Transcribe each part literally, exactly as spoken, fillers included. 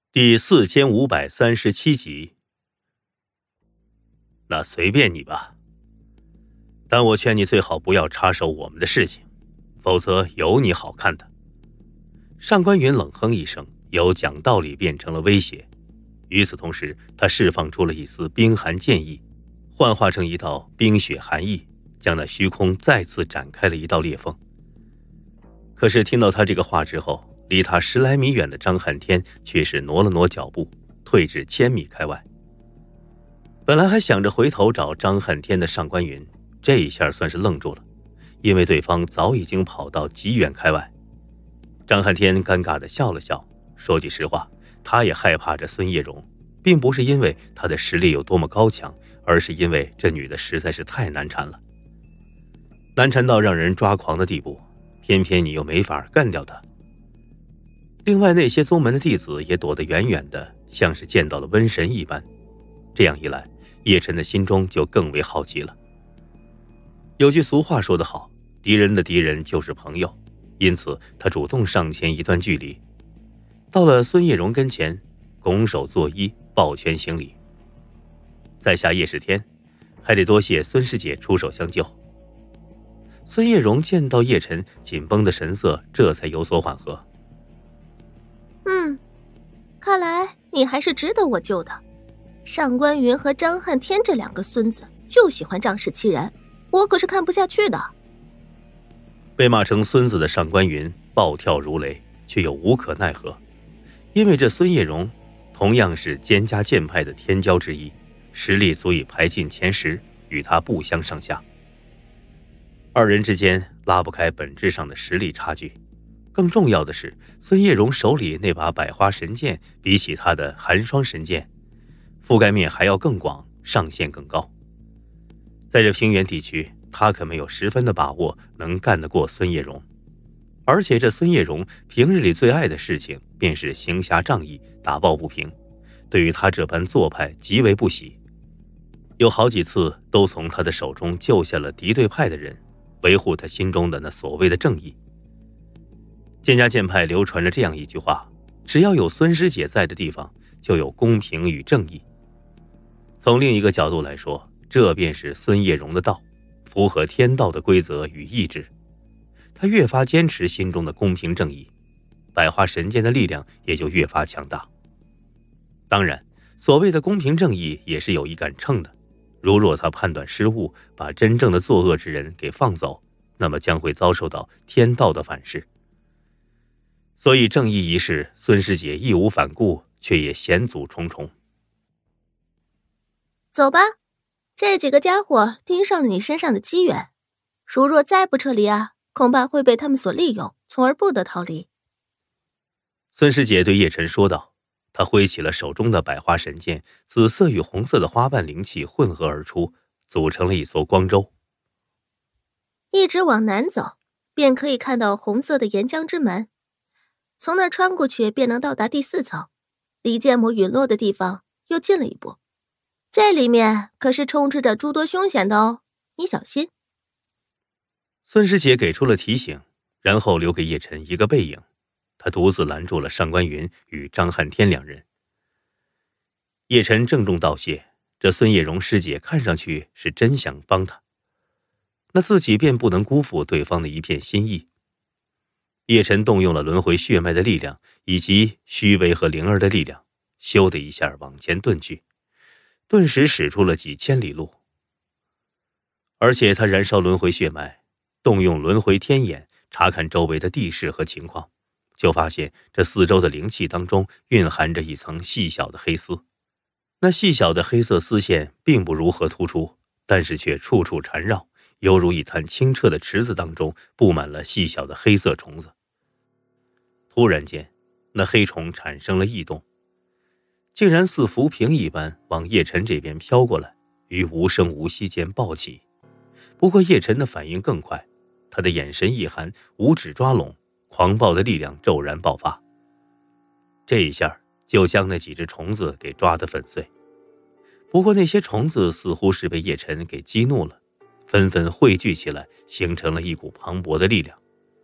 第四千五百三十七集。那随便你吧，但我劝你最好不要插手我们的事情，否则有你好看的。上官云冷哼一声，由讲道理变成了威胁。与此同时，他释放出了一丝冰寒剑意，幻化成一道冰雪寒意，将那虚空再次展开了一道裂缝。可是听到他这个话之后，离他十来米远的张撼天却是挪了挪脚步，退至千米开外。本来还想着回头找张撼天的上官云，这一下算是愣住了，因为对方早已经跑到极远开外。张撼天尴尬地笑了笑，说句实话，他也害怕着孙叶蓉，并不是因为她的实力有多么高强，而是因为这女的实在是太难缠了，难缠到让人抓狂的地步，偏偏你又没法干掉她。另外那些宗门的弟子也躲得远远的，像是见到了瘟神一般。这样一来，叶晨的心中就更为好奇了。有句俗话说得好，敌人的敌人就是朋友，因此他主动上前一段距离，到了孙叶蓉跟前，拱手作揖，抱拳行礼。在下叶世天，还得多谢孙师姐出手相救。孙叶蓉见到叶晨紧绷的神色，这才有所缓和。 嗯，看来你还是值得我救的。上官云和张撼天这两个孙子就喜欢仗势欺人，我可是看不下去的。 被骂成孙子的上官云暴跳如雷，却又无可奈何，因为这孙叶蓉同样是蒹葭剑派的天骄之一，实力足以排进前十，与他不相上下。二人之间拉不开本质上的实力差距。更重要的是，孙叶蓉手里那把百花神剑比起他的寒霜神剑，覆盖面还要更广，上限更高。在这平原地区，他可没有十分的把握能干得过孙叶蓉。而且这孙叶蓉平日里最爱的事情便是行侠仗义，打抱不平，对于他这般做派极为不喜，有好几次都从他的手中救下了敌对派的人，维护他心中的那所谓的正义。蒹葭剑派流传着这样一句话，只要有孙师姐在的地方，就有公平与正义。从另一个角度来说，这便是孙叶蓉的道，符合天道的规则与意志。他越发坚持心中的公平正义，百花神剑的力量也就越发强大。当然，所谓的公平正义也是有一杆秤的，如若他判断失误，把真正的作恶之人给放走，那么将会遭受到天道的反噬。所以正义一事，孙师姐义无反顾，却也险阻重重。 走吧，这几个家伙盯上了你身上的机缘，如若再不撤离啊，恐怕会被他们所利用，从而不得逃离。 孙师姐对叶晨说道，她挥起了手中的百花神剑，紫色与红色的花瓣灵气混合而出，组成了一座光舟。 一直往南走，便可以看到红色的岩浆之门，从那儿穿过去便能到达第四层，离剑魔陨落的地方又近了一步。这里面可是充斥着诸多凶险的哦，你小心。 孙师姐给出了提醒，然后留给叶晨一个背影，他独自拦住了上官云与张撼天两人。叶晨郑重道谢，这孙叶蓉师姐看上去是真想帮他，那自己便不能辜负对方的一片心意。叶晨动用了轮回血脉的力量，以及虚微和灵儿的力量，咻的一下往前遁去，顿时使出了几千里路。而且他燃烧轮回血脉，动用轮回天眼查看周围的地势和情况，就发现这四周的灵气当中蕴含着一层细小的黑丝。那细小的黑色丝线并不如何突出，但是却处处缠绕，犹如一潭清澈的池子当中布满了细小的黑色虫子。突然间，那黑虫产生了异动，竟然似浮萍一般往叶晨这边飘过来，于无声无息间暴起。不过叶晨的反应更快，他的眼神一寒，五指抓拢，狂暴的力量骤然爆发。这一下就将那几只虫子给抓得粉碎。不过那些虫子似乎是被叶晨给激怒了，纷纷汇聚起来，形成了一股磅礴的力量。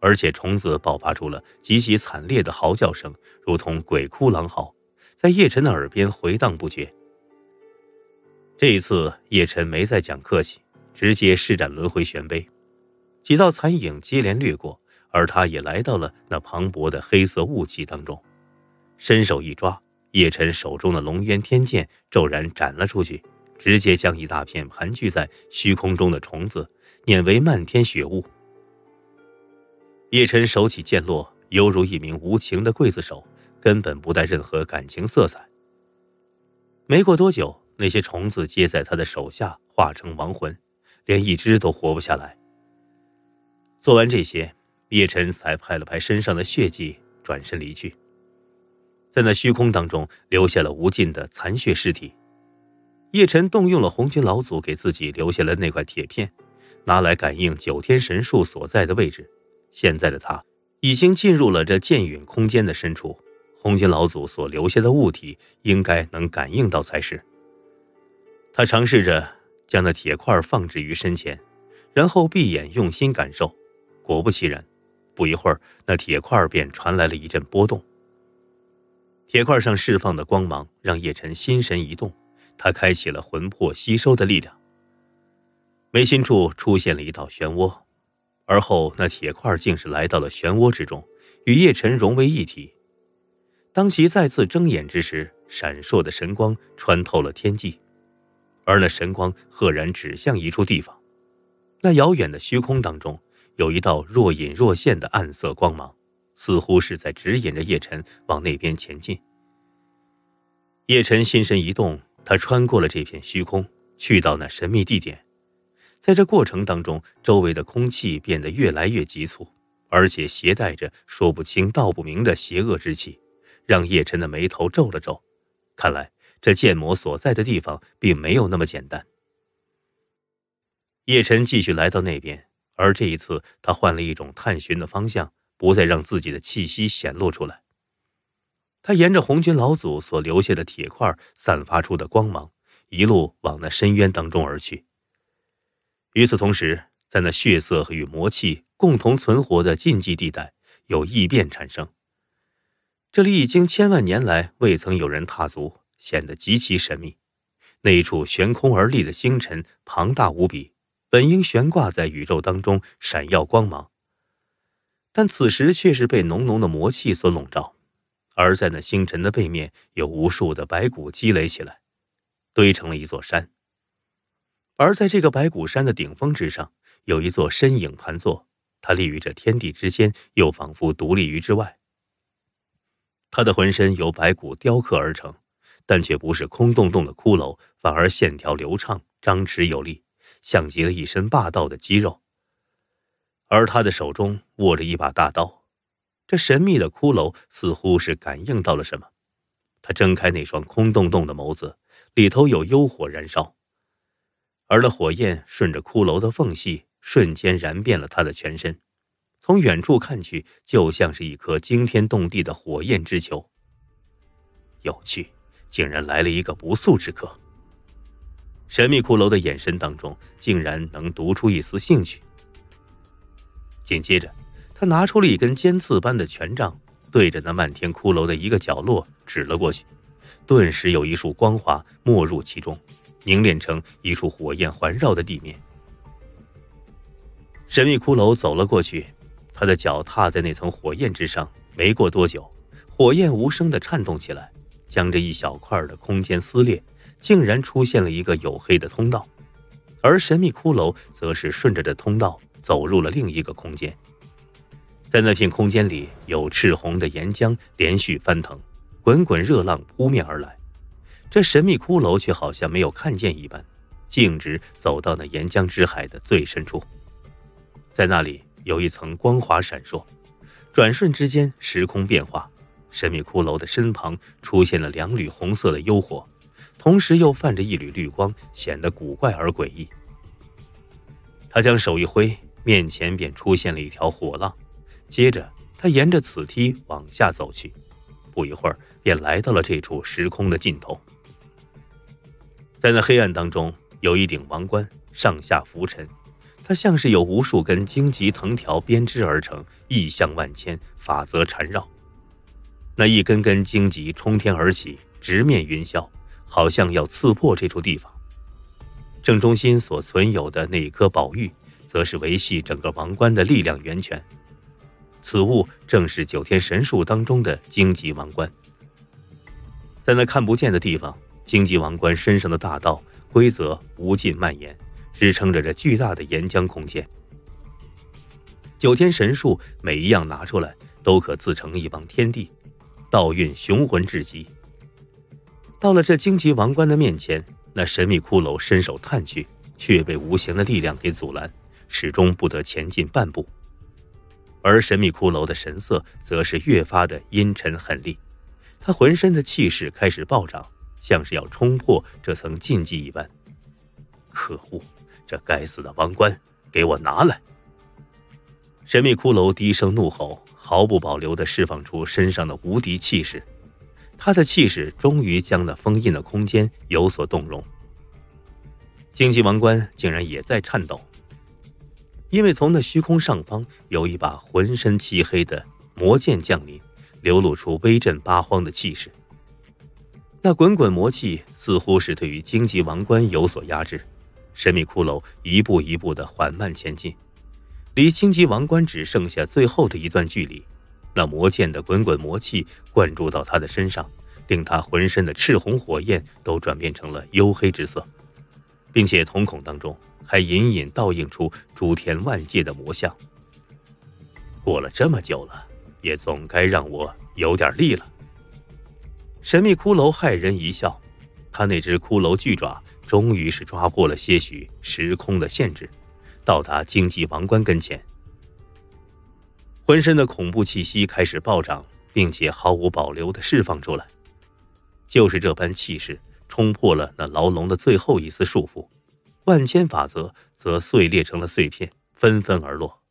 而且虫子爆发出了极其惨烈的嚎叫声，如同鬼哭狼嚎，在叶晨的耳边回荡不绝。这一次叶晨没再讲客气，直接施展轮回玄杯，几道残影接连掠过，而他也来到了那磅礴的黑色雾气当中，伸手一抓，叶晨手中的龙渊天剑骤然斩了出去，直接将一大片盘踞在虚空中的虫子碾为漫天血雾。叶晨手起剑落，犹如一名无情的刽子手，根本不带任何感情色彩。没过多久，那些虫子皆在他的手下化成亡魂，连一只都活不下来。做完这些，叶晨才拍了拍身上的血迹，转身离去。在那虚空当中留下了无尽的残血尸体。叶晨动用了红军老祖给自己留下了那块铁片，拿来感应九天神树所在的位置。现在的他已经进入了这剑陨空间的深处，红军老祖所留下的物体应该能感应到才是。他尝试着将那铁块放置于身前，然后闭眼用心感受。果不其然，不一会儿，那铁块便传来了一阵波动。铁块上释放的光芒让叶晨心神一动，他开启了魂魄吸收的力量。眉心处出现了一道漩涡，而后那铁块竟是来到了漩涡之中，与叶晨融为一体。当其再次睁眼之时，闪烁的神光穿透了天际，而那神光赫然指向一处地方。那遥远的虚空当中有一道若隐若现的暗色光芒，似乎是在指引着叶晨往那边前进。叶晨心神一动，他穿过了这片虚空，去到那神秘地点。在这过程当中，周围的空气变得越来越急促，而且携带着说不清道不明的邪恶之气，让叶晨的眉头皱了皱。看来这剑魔所在的地方并没有那么简单。叶晨继续来到那边，而这一次他换了一种探寻的方向，不再让自己的气息显露出来。他沿着红军老祖所留下的铁块散发出的光芒，一路往那深渊当中而去。与此同时，在那血色与魔气共同存活的禁忌地带，有异变产生。这里已经千万年来未曾有人踏足，显得极其神秘。那一处悬空而立的星辰庞大无比，本应悬挂在宇宙当中闪耀光芒，但此时却是被浓浓的魔气所笼罩。而在那星辰的背面，有无数的白骨积累起来，堆成了一座山。而在这个白骨山的顶峰之上，有一座身影盘坐，它立于这天地之间，又仿佛独立于之外。它的浑身由白骨雕刻而成，但却不是空洞洞的骷髅，反而线条流畅，张弛有力，像极了一身霸道的肌肉。而他的手中握着一把大刀，这神秘的骷髅似乎是感应到了什么，他睁开那双空洞洞的眸子，里头有幽火燃烧，而那火焰顺着骷髅的缝隙瞬间燃遍了他的全身，从远处看去，就像是一颗惊天动地的火焰之球。有趣，竟然来了一个不速之客。神秘骷髅的眼神当中竟然能读出一丝兴趣。紧接着，他拿出了一根尖刺般的权杖，对着那漫天骷髅的一个角落指了过去，顿时有一束光华没入其中，凝练成一处火焰环绕的地面。神秘骷髅走了过去，他的脚踏在那层火焰之上，没过多久，火焰无声地颤动起来，将这一小块的空间撕裂，竟然出现了一个黝黑的通道，而神秘骷髅则是顺着这通道走入了另一个空间。在那片空间里，有赤红的岩浆连续翻腾，滚滚热浪扑面而来。这神秘骷髅却好像没有看见一般，径直走到那岩浆之海的最深处。在那里有一层光华闪烁，转瞬之间时空变化，神秘骷髅的身旁出现了两缕红色的幽火，同时又泛着一缕绿光，显得古怪而诡异。他将手一挥，面前便出现了一条火浪，接着他沿着此梯往下走去，不一会儿便来到了这处时空的尽头。在那黑暗当中，有一顶王冠上下浮沉， 它像是有无数根荆棘藤条编织而成，意象万千，法则缠绕。那一根根荆棘冲天而起，直面云霄，好像要刺破这处地方。正中心所存有的那一颗宝玉，则是维系整个王冠的力量源泉。此物正是九天神树当中的荆棘王冠。在那看不见的地方，荆棘王冠身上的大道规则无尽蔓延，支撑着这巨大的岩浆空间。九天神树每一样拿出来，都可自成一方天地，道运雄浑至极。到了这荆棘王冠的面前，那神秘骷髅伸手探去，却被无形的力量给阻拦，始终不得前进半步。而神秘骷髅的神色则是越发的阴沉狠厉，他浑身的气势开始暴涨，像是要冲破这层禁忌一般。可恶，这该死的王冠，给我拿来！神秘骷髅低声怒吼，毫不保留地释放出身上的无敌气势。他的气势终于将那封印的空间有所动容。荆棘王冠竟然也在颤抖，因为从那虚空上方有一把浑身漆黑的魔剑降临，流露出威震八荒的气势。那滚滚魔气似乎是对于荆棘王冠有所压制，神秘骷髅一步一步地缓慢前进，离荆棘王冠只剩下最后的一段距离。那魔剑的滚滚魔气灌注到他的身上，令他浑身的赤红火焰都转变成了黝黑之色，并且瞳孔当中还隐隐倒映出诸天万界的魔像。过了这么久了，也总该让我有点力了。神秘骷髅骇人一笑，他那只骷髅巨爪终于是抓破了些许时空的限制，到达荆棘王冠跟前。浑身的恐怖气息开始暴涨，并且毫无保留地释放出来。就是这般气势冲破了那牢笼的最后一丝束缚，万千法则则碎裂成了碎片，纷纷而落。